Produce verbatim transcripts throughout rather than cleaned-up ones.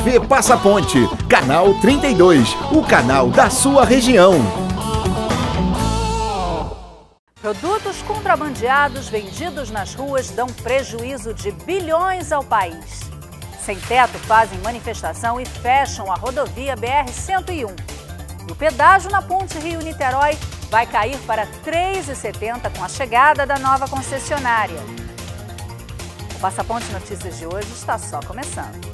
T V Passaponte, canal trinta e dois, o canal da sua região. Produtos contrabandeados vendidos nas ruas dão prejuízo de bilhões ao país. Sem teto fazem manifestação e fecham a rodovia B R cento e um. E o pedágio na ponte Rio-Niterói vai cair para três reais e setenta centavos com a chegada da nova concessionária. O Passaponte Notícias de hoje está só começando.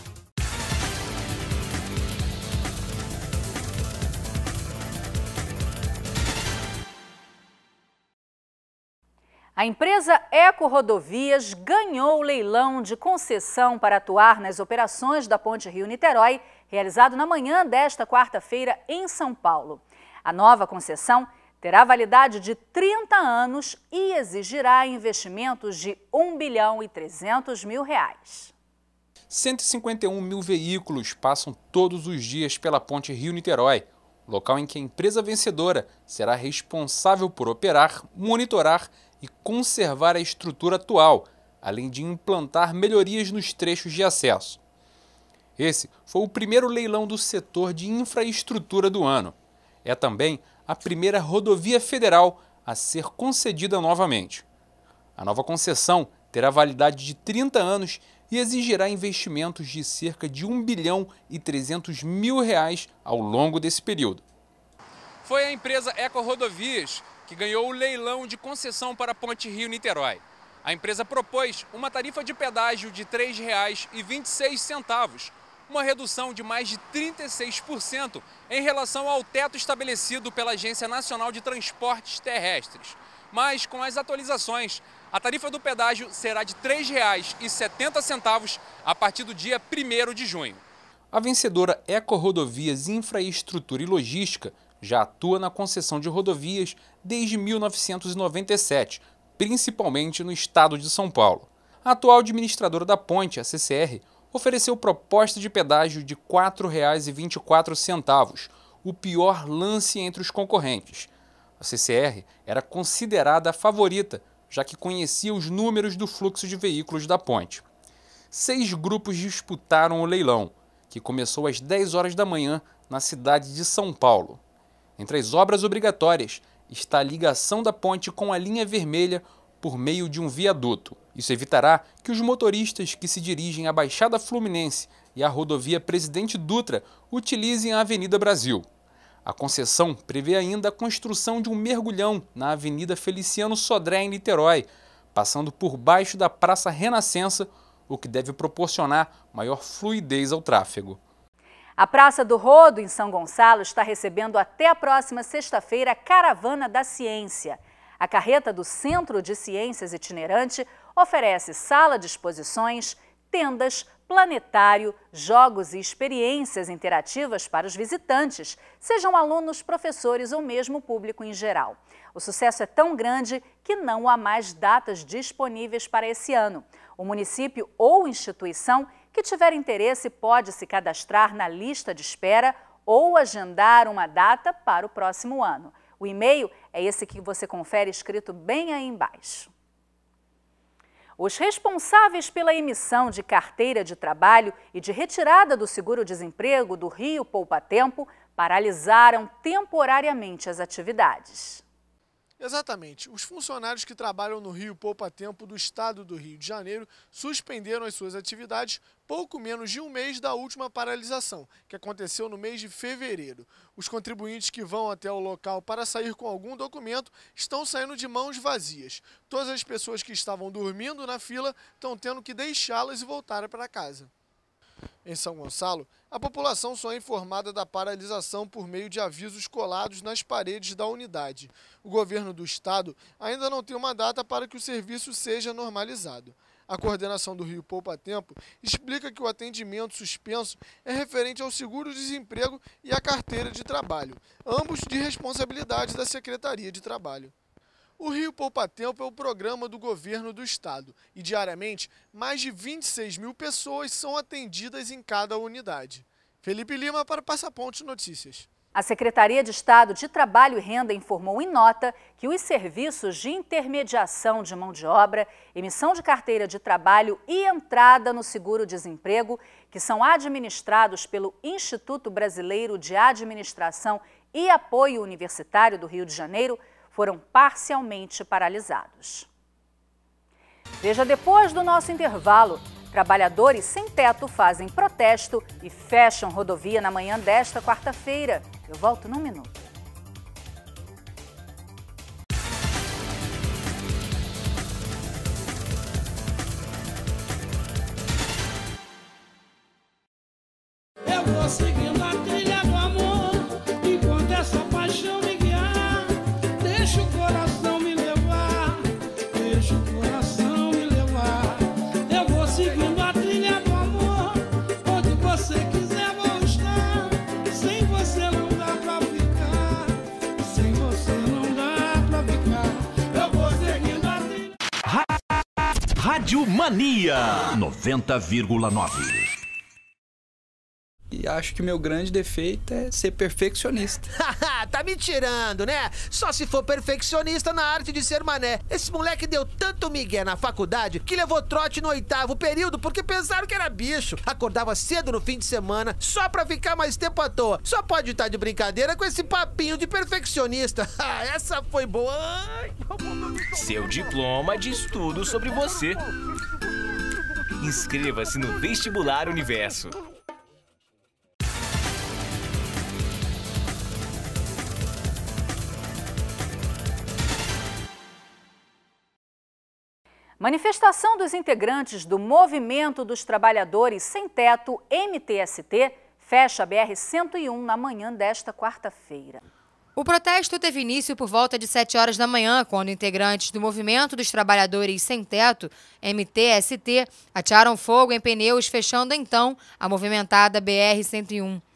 A empresa Eco Rodovias ganhou o leilão de concessão para atuar nas operações da ponte Rio-Niterói, realizado na manhã desta quarta-feira em São Paulo. A nova concessão terá validade de trinta anos e exigirá investimentos de um bilhão e trezentos mil reais. cento e cinquenta e um mil veículos passam todos os dias pela ponte Rio-Niterói, local em que a empresa vencedora será responsável por operar, monitorar e conservar a estrutura atual, além de implantar melhorias nos trechos de acesso. Esse foi o primeiro leilão do setor de infraestrutura do ano. É também a primeira rodovia federal a ser concedida novamente. A nova concessão terá validade de trinta anos e exigirá investimentos de cerca de um bilhão e trezentos mil reais ao longo desse período. Foi a empresa Eco Rodovias que ganhou o leilão de concessão para a ponte Rio-Niterói. A empresa propôs uma tarifa de pedágio de três reais e vinte e seis centavos, uma redução de mais de trinta e seis por cento em relação ao teto estabelecido pela Agência Nacional de Transportes Terrestres. Mas, com as atualizações, a tarifa do pedágio será de três reais e setenta centavos a partir do dia primeiro de junho. A vencedora Eco Rodovias Infraestrutura e Logística já atua na concessão de rodovias desde mil novecentos e noventa e sete, principalmente no estado de São Paulo. A atual administradora da ponte, a C C R, ofereceu proposta de pedágio de quatro reais e vinte e quatro centavos, o pior lance entre os concorrentes. A C C R era considerada a favorita, já que conhecia os números do fluxo de veículos da ponte. Seis grupos disputaram o leilão, que começou às dez horas da manhã na cidade de São Paulo. Entre as obras obrigatórias está a ligação da ponte com a linha vermelha por meio de um viaduto. Isso evitará que os motoristas que se dirigem à Baixada Fluminense e à rodovia Presidente Dutra utilizem a Avenida Brasil. A concessão prevê ainda a construção de um mergulhão na Avenida Feliciano Sodré, em Niterói, passando por baixo da Praça Renascença, o que deve proporcionar maior fluidez ao tráfego. A Praça do Rodo, em São Gonçalo, está recebendo até a próxima sexta-feira a Caravana da Ciência. A carreta do Centro de Ciências Itinerante oferece sala de exposições, tendas, planetário, jogos e experiências interativas para os visitantes, sejam alunos, professores ou mesmo público em geral. O sucesso é tão grande que não há mais datas disponíveis para esse ano. O município ou instituição que tiver interesse pode se cadastrar na lista de espera ou agendar uma data para o próximo ano. O e-mail é esse que você confere escrito bem aí embaixo. Os responsáveis pela emissão de carteira de trabalho e de retirada do seguro-desemprego do Rio Poupa Tempo paralisaram temporariamente as atividades. Exatamente. Os funcionários que trabalham no Rio Poupa Tempo do estado do Rio de Janeiro suspenderam as suas atividades pouco menos de um mês da última paralisação, que aconteceu no mês de fevereiro. Os contribuintes que vão até o local para sair com algum documento estão saindo de mãos vazias. Todas as pessoas que estavam dormindo na fila estão tendo que deixá-las e voltar para casa. Em São Gonçalo, a população só é informada da paralisação por meio de avisos colados nas paredes da unidade. O governo do estado ainda não tem uma data para que o serviço seja normalizado. A coordenação do Rio Poupa Tempo explica que o atendimento suspenso é referente ao seguro-desemprego e à carteira de trabalho, ambos de responsabilidade da Secretaria de Trabalho. O Rio Poupa Tempo é o programa do governo do estado e, diariamente, mais de vinte e seis mil pessoas são atendidas em cada unidade. Felipe Lima para Passaponte Notícias. A Secretaria de Estado de Trabalho e Renda informou em nota que os serviços de intermediação de mão de obra, emissão de carteira de trabalho e entrada no seguro-desemprego, que são administrados pelo Instituto Brasileiro de Administração e Apoio Universitário do Rio de Janeiro, foram parcialmente paralisados. Veja depois do nosso intervalo. Trabalhadores sem teto fazem protesto e fecham rodovia na manhã desta quarta-feira. Eu volto num minuto. Eu vou seguindo a trilha do amor, enquanto essa paixão me guiar. Deixa o coração me levar, deixa o coração me levar. Eu vou seguindo a trilha do amor, onde você quiser vou estar. Sem você não dá pra ficar, sem você não dá pra ficar. Eu vou seguindo a trilha. Rádio Mania noventa vírgula nove. E acho que o meu grande defeito é ser perfeccionista. Tá me tirando, né? Só se for perfeccionista na arte de ser mané. Esse moleque deu tanto migué na faculdade que levou trote no oitavo período porque pensaram que era bicho. Acordava cedo no fim de semana só pra ficar mais tempo à toa. Só pode estar de brincadeira com esse papinho de perfeccionista. Essa foi boa. Seu diploma diz tudo sobre você. Inscreva-se no Vestibular Universo. Manifestação dos integrantes do Movimento dos Trabalhadores Sem Teto, M T S T, fecha a B R cento e um na manhã desta quarta-feira. O protesto teve início por volta de sete horas da manhã, quando integrantes do Movimento dos Trabalhadores Sem Teto, M T S T, atearam fogo em pneus, fechando então a movimentada B R cento e um.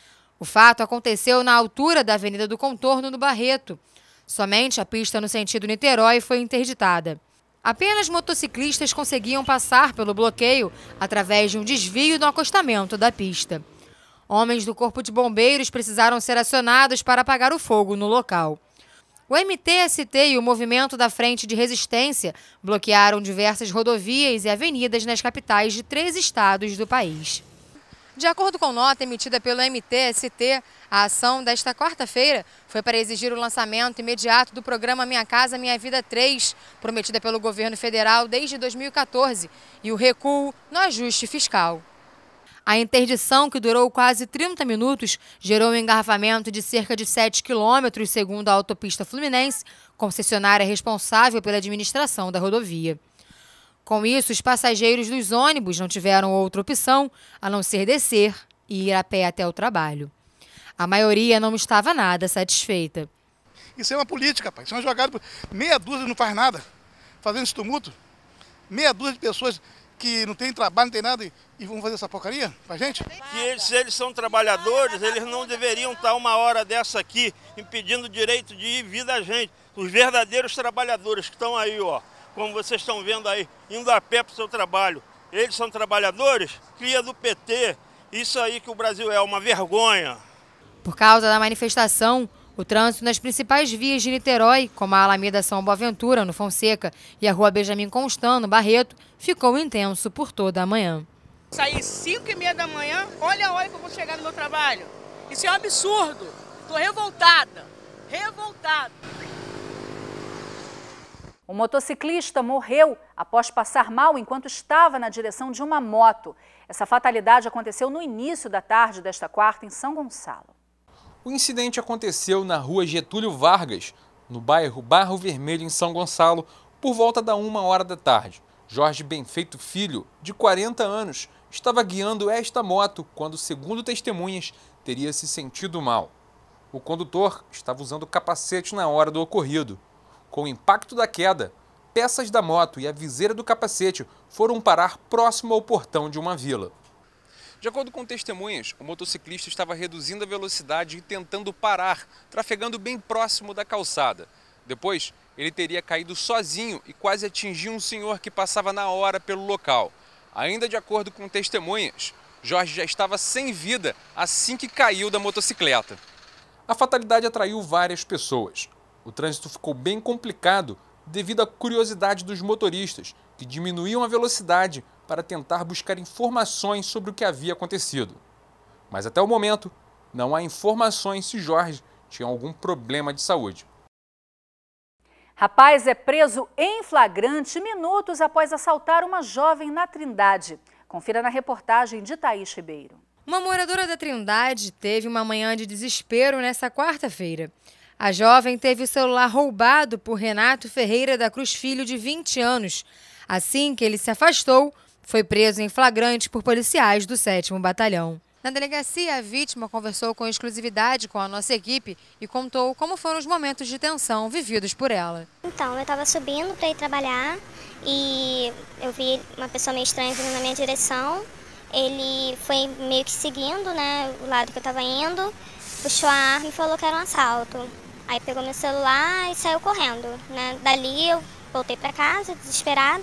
O fato aconteceu na altura da Avenida do Contorno, no Barreto. Somente a pista no sentido Niterói foi interditada. Apenas motociclistas conseguiam passar pelo bloqueio através de um desvio no acostamento da pista. Homens do Corpo de Bombeiros precisaram ser acionados para apagar o fogo no local. O M T S T e o Movimento da Frente de Resistência bloquearam diversas rodovias e avenidas nas capitais de três estados do país. De acordo com nota emitida pelo M T S T, a ação desta quarta-feira foi para exigir o lançamento imediato do programa Minha Casa Minha Vida três, prometida pelo governo federal desde dois mil e quatorze, e o recuo no ajuste fiscal. A interdição, que durou quase trinta minutos, gerou um engarrafamento de cerca de sete quilômetros, segundo a Autopista Fluminense, concessionária responsável pela administração da rodovia. Com isso, os passageiros dos ônibus não tiveram outra opção a não ser descer e ir a pé até o trabalho. A maioria não estava nada satisfeita. Isso é uma política, pai. Isso é uma jogada. Meia dúzia não faz nada, fazendo esse tumulto. Meia dúzia de pessoas que não tem trabalho, não tem nada e, e vão fazer essa porcaria pra gente? Que eles, se eles são trabalhadores, eles não deveriam estar uma hora dessa aqui impedindo o direito de ir e vir da gente. Os verdadeiros trabalhadores que estão aí, ó. Como vocês estão vendo aí, indo a pé para o seu trabalho. Eles são trabalhadores, cria do P T. Isso aí que o Brasil é, uma vergonha. Por causa da manifestação, o trânsito nas principais vias de Niterói, como a Alameda São Boaventura, no Fonseca, e a Rua Benjamin Constant, no Barreto, ficou intenso por toda a manhã. Saí cinco e meia da manhã, olha a hora que eu vou chegar no meu trabalho. Isso é um absurdo. Estou revoltada, revoltada. Um motociclista morreu após passar mal enquanto estava na direção de uma moto. Essa fatalidade aconteceu no início da tarde desta quarta em São Gonçalo. O incidente aconteceu na rua Getúlio Vargas, no bairro Barro Vermelho, em São Gonçalo, por volta da uma hora da tarde. Jorge Benfeito Filho, de quarenta anos, estava guiando esta moto quando, segundo testemunhas, teria se sentido mal. O condutor estava usando capacete na hora do ocorrido. Com o impacto da queda, peças da moto e a viseira do capacete foram parar próximo ao portão de uma vila. De acordo com testemunhas, o motociclista estava reduzindo a velocidade e tentando parar, trafegando bem próximo da calçada. Depois, ele teria caído sozinho e quase atingiu um senhor que passava na hora pelo local. Ainda de acordo com testemunhas, Jorge já estava sem vida assim que caiu da motocicleta. A fatalidade atraiu várias pessoas. O trânsito ficou bem complicado devido à curiosidade dos motoristas, que diminuíam a velocidade para tentar buscar informações sobre o que havia acontecido. Mas até o momento, não há informações se Jorge tinha algum problema de saúde. Rapaz é preso em flagrante minutos após assaltar uma jovem na Trindade. Confira na reportagem de Thaís Ribeiro. Uma moradora da Trindade teve uma manhã de desespero nesta quarta-feira. A jovem teve o celular roubado por Renato Ferreira da Cruz Filho, de vinte anos. Assim que ele se afastou, foi preso em flagrante por policiais do sétimo Batalhão. Na delegacia, a vítima conversou com exclusividade com a nossa equipe e contou como foram os momentos de tensão vividos por ela. Então, eu estava subindo para ir trabalhar e eu vi uma pessoa meio estranha vindo na minha direção. Ele foi meio que seguindo, né, o lado que eu estava indo, puxou a arma e falou que era um assalto. Aí pegou meu celular e saiu correndo, né? Dali eu voltei para casa, desesperada.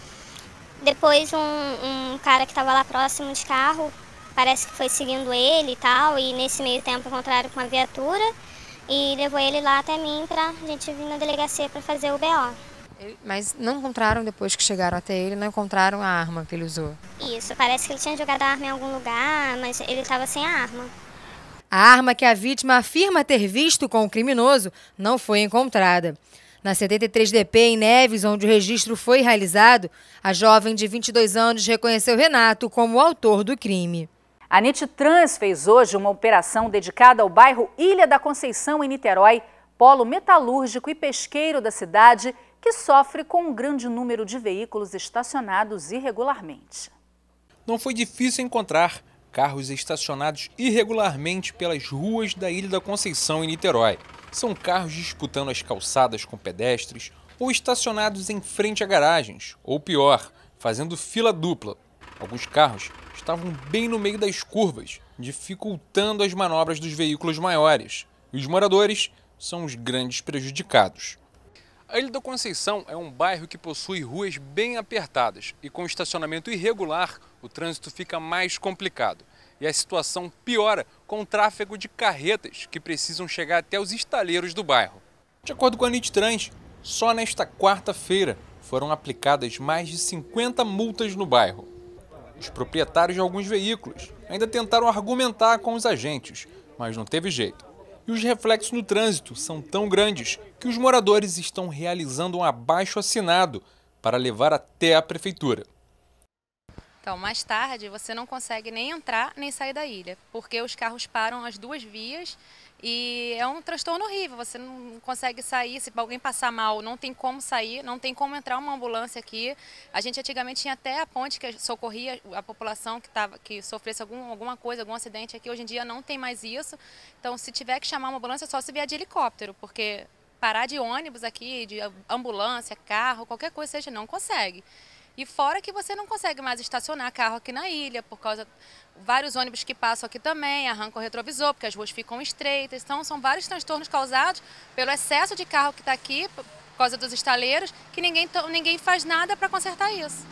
Depois um, um cara que estava lá próximo de carro, parece que foi seguindo ele e tal, e nesse meio tempo encontraram com uma viatura e levou ele lá até mim pra gente vir na delegacia para fazer o B O. Mas não encontraram, depois que chegaram até ele, não encontraram a arma que ele usou? Isso, parece que ele tinha jogado a arma em algum lugar, mas ele estava sem a arma. A arma que a vítima afirma ter visto com o criminoso não foi encontrada. Na setenta e três D P, em Neves, onde o registro foi realizado, a jovem de vinte e dois anos reconheceu Renato como o autor do crime. A Nititrans fez hoje uma operação dedicada ao bairro Ilha da Conceição, em Niterói, polo metalúrgico e pesqueiro da cidade, que sofre com um grande número de veículos estacionados irregularmente. Não foi difícil encontrar carros estacionados irregularmente pelas ruas da Ilha da Conceição, em Niterói. São carros disputando as calçadas com pedestres ou estacionados em frente a garagens, ou pior, fazendo fila dupla. Alguns carros estavam bem no meio das curvas, dificultando as manobras dos veículos maiores. E os moradores são os grandes prejudicados. A Ilha da Conceição é um bairro que possui ruas bem apertadas e com estacionamento irregular, o trânsito fica mais complicado. E a situação piora com o tráfego de carretas que precisam chegar até os estaleiros do bairro. De acordo com a Nititrans, só nesta quarta-feira foram aplicadas mais de cinquenta multas no bairro. Os proprietários de alguns veículos ainda tentaram argumentar com os agentes, mas não teve jeito. E os reflexos no trânsito são tão grandes que os moradores estão realizando um abaixo-assinado para levar até a prefeitura. Então, mais tarde, você não consegue nem entrar nem sair da ilha, porque os carros param as duas vias e é um transtorno horrível. Você não consegue sair, se alguém passar mal, não tem como sair, não tem como entrar uma ambulância aqui. A gente antigamente tinha até a ponte que socorria a população que, tava, que sofresse algum, alguma coisa, algum acidente aqui. Hoje em dia não tem mais isso. Então, se tiver que chamar uma ambulância, é só se vier de helicóptero, porque parar de ônibus aqui, de ambulância, carro, qualquer coisa seja, não consegue. E fora que você não consegue mais estacionar carro aqui na ilha, por causa de vários ônibus que passam aqui também, arrancam o retrovisor, porque as ruas ficam estreitas. Então, são vários transtornos causados pelo excesso de carro que está aqui, por causa dos estaleiros, que ninguém, ninguém faz nada para consertar isso.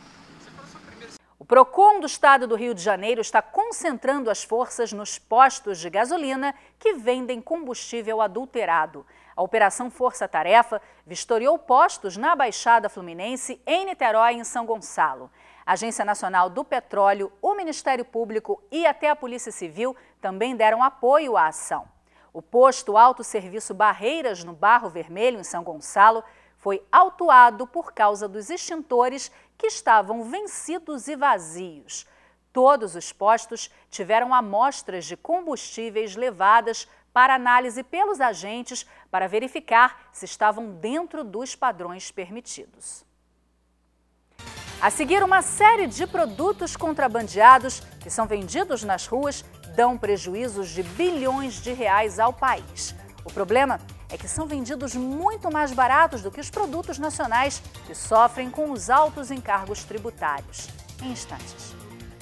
O Procon do Estado do Rio de Janeiro está concentrando as forças nos postos de gasolina que vendem combustível adulterado. A Operação Força Tarefa vistoriou postos na Baixada Fluminense, em Niterói e em São Gonçalo. A Agência Nacional do Petróleo, o Ministério Público e até a Polícia Civil também deram apoio à ação. O posto Alto Serviço Barreiras, no Barro Vermelho, em São Gonçalo, foi autuado por causa dos extintores que estavam vencidos e vazios. Todos os postos tiveram amostras de combustíveis levadas para análise pelos agentes para verificar se estavam dentro dos padrões permitidos. A seguir, uma série de produtos contrabandeados que são vendidos nas ruas dão prejuízos de bilhões de reais ao país. O problema é que são vendidos muito mais baratos do que os produtos nacionais que sofrem com os altos encargos tributários. Em instantes.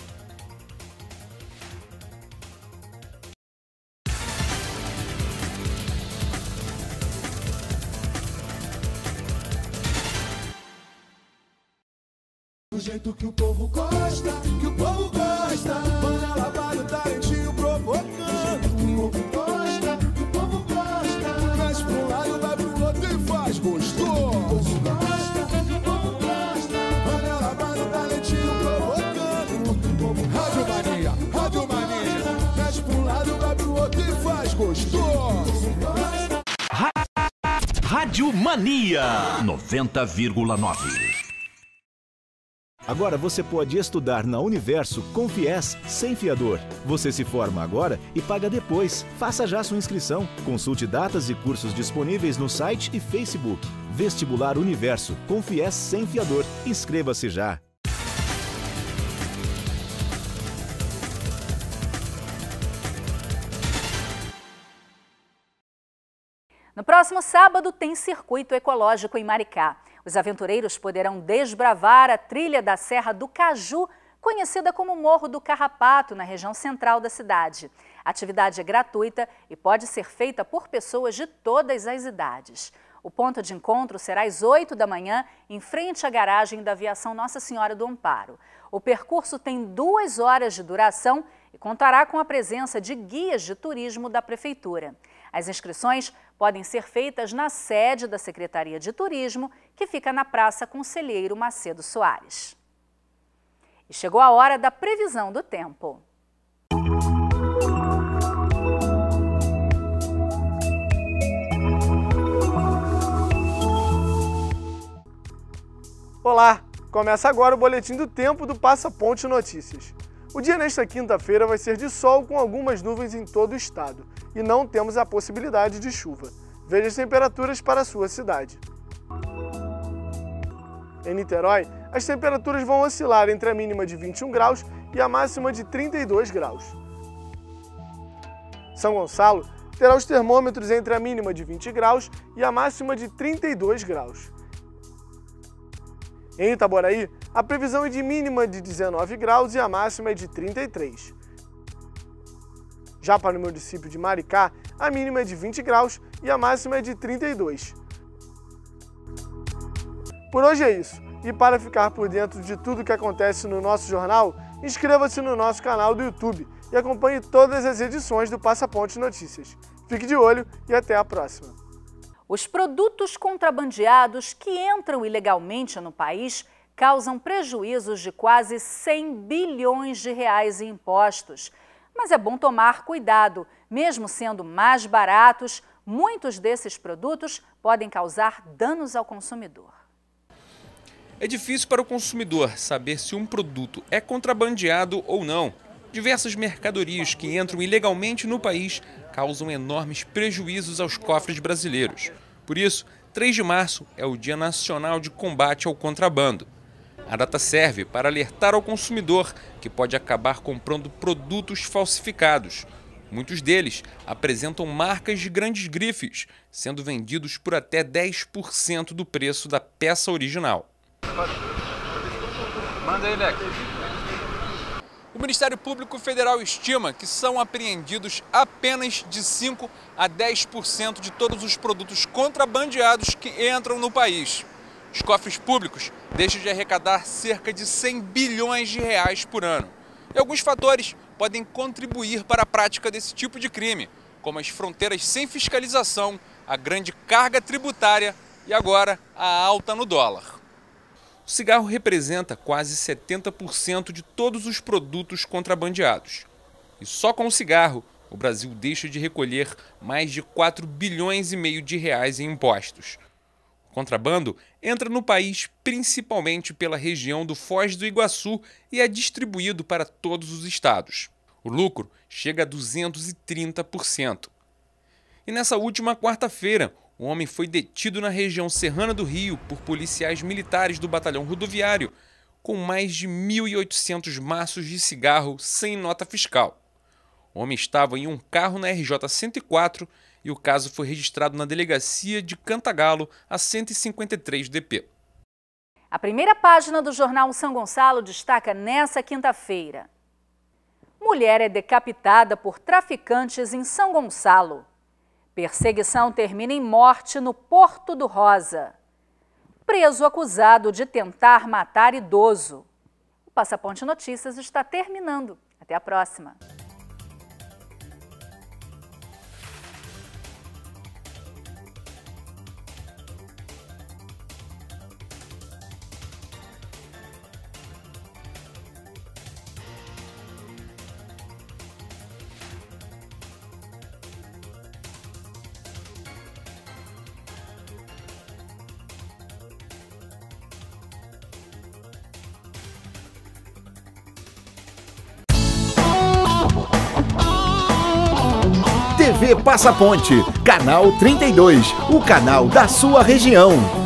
Do jeito que o povo gosta, que o povo gosta. Panela lavada, talentinho provocando. Do jeito que o povo gosta, que o Mania noventa vírgula nove. Agora você pode estudar na Universo com FIES sem fiador. Você se forma agora e paga depois. Faça já sua inscrição. Consulte datas e cursos disponíveis no site e Facebook. Vestibular Universo com FIES sem fiador. Inscreva-se já. No próximo sábado tem circuito ecológico em Maricá. Os aventureiros poderão desbravar a trilha da Serra do Caju, conhecida como Morro do Carrapato, na região central da cidade. A atividade é gratuita e pode ser feita por pessoas de todas as idades. O ponto de encontro será às oito da manhã, em frente à garagem da Aviação Nossa Senhora do Amparo. O percurso tem duas horas de duração e contará com a presença de guias de turismo da Prefeitura. As inscrições podem ser feitas na sede da Secretaria de Turismo, que fica na Praça Conselheiro Macedo Soares. E chegou a hora da previsão do tempo. Olá! Começa agora o boletim do tempo do Passa Ponte Notícias. O dia nesta quinta-feira vai ser de sol com algumas nuvens em todo o estado e não temos a possibilidade de chuva. Veja as temperaturas para a sua cidade. Em Niterói, as temperaturas vão oscilar entre a mínima de vinte e um graus e a máxima de trinta e dois graus. São Gonçalo terá os termômetros entre a mínima de vinte graus e a máxima de trinta e dois graus. Em Itaboraí, a previsão é de mínima de dezenove graus e a máxima é de trinta e três. Já para o município de Maricá, a mínima é de vinte graus e a máxima é de trinta e dois. Por hoje é isso. E para ficar por dentro de tudo que acontece no nosso jornal, inscreva-se no nosso canal do YouTube e acompanhe todas as edições do Passa Ponte Notícias. Fique de olho e até a próxima. Os produtos contrabandeados que entram ilegalmente no país causam prejuízos de quase cem bilhões de reais em impostos. Mas é bom tomar cuidado. Mesmo sendo mais baratos, muitos desses produtos podem causar danos ao consumidor. É difícil para o consumidor saber se um produto é contrabandeado ou não. Diversas mercadorias que entram ilegalmente no país causam enormes prejuízos aos cofres brasileiros. Por isso, três de março é o Dia Nacional de Combate ao Contrabando. A data serve para alertar ao consumidor que pode acabar comprando produtos falsificados. Muitos deles apresentam marcas de grandes grifes, sendo vendidos por até dez por cento do preço da peça original. Manda aí, Leque. O Ministério Público Federal estima que são apreendidos apenas de cinco a dez por cento de todos os produtos contrabandeados que entram no país. Os cofres públicos deixam de arrecadar cerca de cem bilhões de reais por ano. E alguns fatores podem contribuir para a prática desse tipo de crime, como as fronteiras sem fiscalização, a grande carga tributária e agora a alta no dólar. O cigarro representa quase setenta por cento de todos os produtos contrabandeados. E só com o cigarro, o Brasil deixa de recolher mais de quatro bilhões e meio de reais em impostos. O contrabando entra no país principalmente pela região do Foz do Iguaçu e é distribuído para todos os estados. O lucro chega a duzentos e trinta por cento. E nessa última quarta-feira, um homem foi detido na região serrana do Rio por policiais militares do batalhão rodoviário com mais de mil e oitocentos maços de cigarro sem nota fiscal. O homem estava em um carro na R J cento e quatro e o caso foi registrado na delegacia de Cantagalo, a cento e cinquenta e três D P. A primeira página do jornal São Gonçalo destaca nessa quinta-feira: mulher é decapitada por traficantes em São Gonçalo. Perseguição termina em morte no Porto do Rosa. Preso acusado de tentar matar idoso. O Passa Ponte Notícias está terminando. Até a próxima. T V Passaponte, canal trinta e dois, o canal da sua região.